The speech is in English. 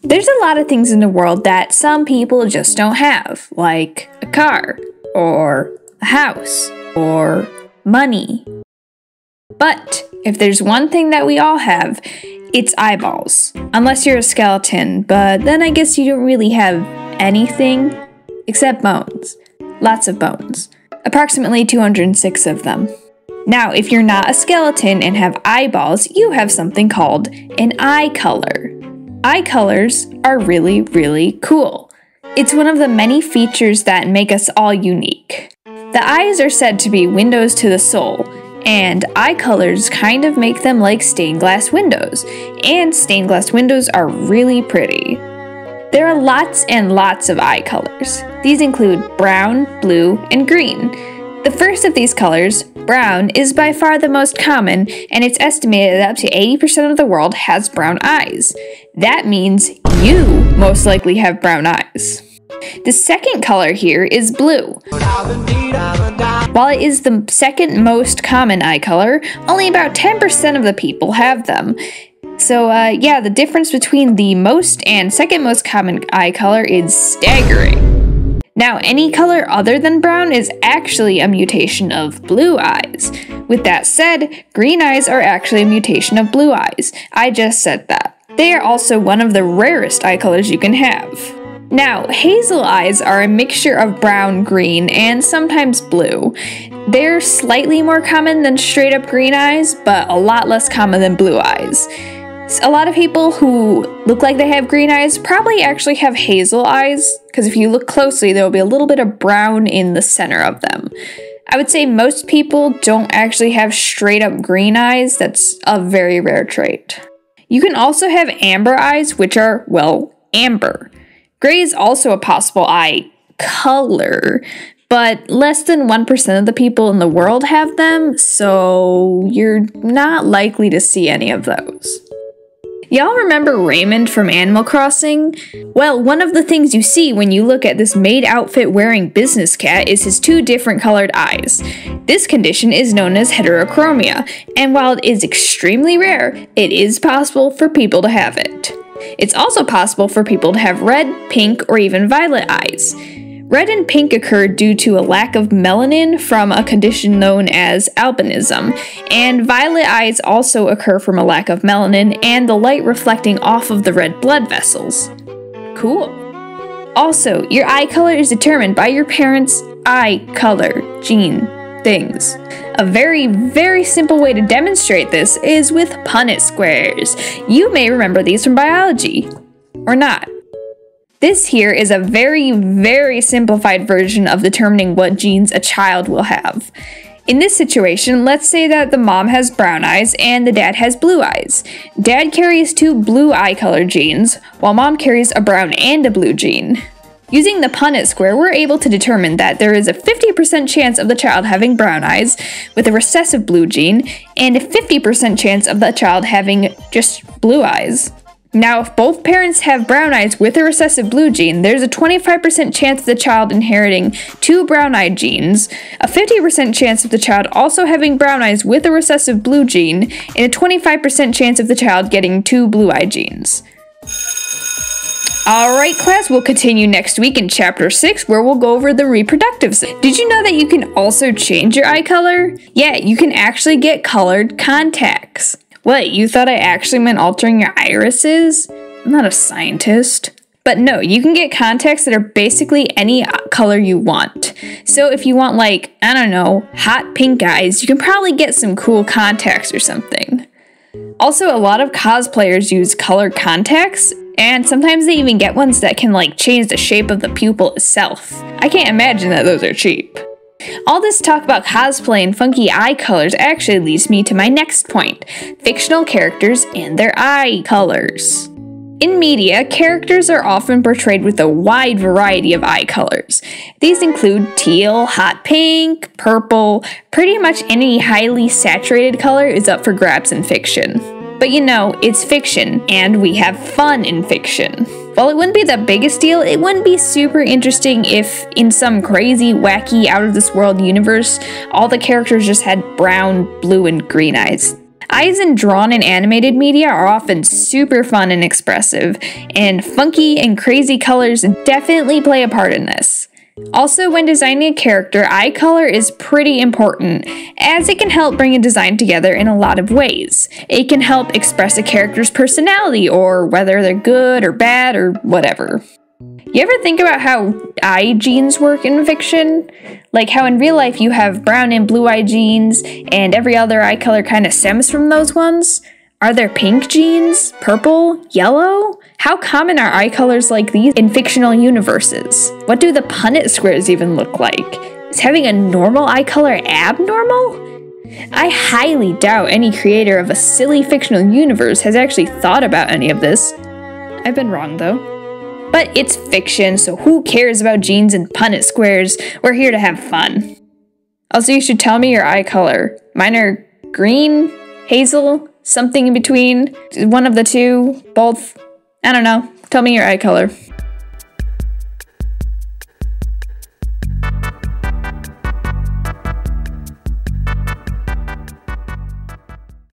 There's a lot of things in the world that some people just don't have, like a car, or a house, or money. But if there's one thing that we all have, it's eyeballs. Unless you're a skeleton, but then I guess you don't really have anything except bones. Lots of bones. Approximately 206 of them. Now, if you're not a skeleton and have eyeballs, you have something called an eye color. Eye colors are really, really cool. It's one of the many features that make us all unique. The eyes are said to be windows to the soul, and eye colors kind of make them like stained glass windows, and stained glass windows are really pretty. There are lots and lots of eye colors. These include brown, blue, and green. The first of these colors, brown, is by far the most common, and it's estimated that up to 80% of the world has brown eyes. That means you most likely have brown eyes. The second color here is blue. While it is the second most common eye color, only about 10% of the people have them. So yeah, the difference between the most and second most common eye color is staggering. Now, any color other than brown is actually a mutation of blue eyes. With that said, green eyes are actually a mutation of blue eyes. I just said that. They are also one of the rarest eye colors you can have. Now, hazel eyes are a mixture of brown, green, and sometimes blue. They're slightly more common than straight up green eyes, but a lot less common than blue eyes. A lot of people who look like they have green eyes probably actually have hazel eyes, because if you look closely, there will be a little bit of brown in the center of them. I would say most people don't actually have straight up green eyes. That's a very rare trait. You can also have amber eyes, which are, well, amber. Gray is also a possible eye color, but less than 1% of the people in the world have them, so you're not likely to see any of those. Y'all remember Raymond from Animal Crossing? Well, one of the things you see when you look at this maid outfit wearing business cat is his two different colored eyes. This condition is known as heterochromia, and while it is extremely rare, it is possible for people to have it. It's also possible for people to have red, pink, or even violet eyes. Red and pink occur due to a lack of melanin from a condition known as albinism, and violet eyes also occur from a lack of melanin and the light reflecting off of the red blood vessels. Cool. Also, your eye color is determined by your parents' eye color gene things. A very, very simple way to demonstrate this is with Punnett squares. You may remember these from biology, or not. This here is a very, very simplified version of determining what genes a child will have. In this situation, let's say that the mom has brown eyes and the dad has blue eyes. Dad carries two blue eye color genes, while mom carries a brown and a blue gene. Using the Punnett square, we're able to determine that there is a 50% chance of the child having brown eyes with a recessive blue gene, and a 50% chance of the child having just blue eyes. Now, if both parents have brown eyes with a recessive blue gene, there's a 25% chance of the child inheriting two brown-eyed genes, a 50% chance of the child also having brown eyes with a recessive blue gene, and a 25% chance of the child getting two blue-eyed genes. Alright class, we'll continue next week in chapter 6 where we'll go over the reproductive system. Did you know that you can also change your eye color? Yeah, you can actually get colored contacts. What, you thought I actually meant altering your irises? I'm not a scientist. But no, you can get contacts that are basically any color you want. So if you want like, I don't know, hot pink eyes, you can probably get some cool contacts or something. Also, a lot of cosplayers use colored contacts, and sometimes they even get ones that can like change the shape of the pupil itself. I can't imagine that those are cheap. All this talk about cosplay and funky eye colors actually leads me to my next point, fictional characters and their eye colors. In media, characters are often portrayed with a wide variety of eye colors. These include teal, hot pink, purple, pretty much any highly saturated color is up for grabs in fiction. But you know, it's fiction, and we have fun in fiction. While it wouldn't be the biggest deal, it wouldn't be super interesting if, in some crazy, wacky, out-of-this-world universe, all the characters just had brown, blue, and green eyes. Eyes in drawn and animated media are often super fun and expressive, and funky and crazy colors definitely play a part in this. Also, when designing a character, eye color is pretty important, as it can help bring a design together in a lot of ways. It can help express a character's personality, or whether they're good or bad or whatever. You ever think about how eye genes work in fiction? Like how in real life you have brown and blue eye genes, and every other eye color kind of stems from those ones? Are there pink genes? Purple? Yellow? How common are eye colors like these in fictional universes? What do the Punnett squares even look like? Is having a normal eye color abnormal? I highly doubt any creator of a silly fictional universe has actually thought about any of this. I've been wrong though. But it's fiction, so who cares about genes and Punnett squares? We're here to have fun. Also, you should tell me your eye color. Mine are green, hazel, something in between, one of the two, both. I don't know. Tell me your eye color.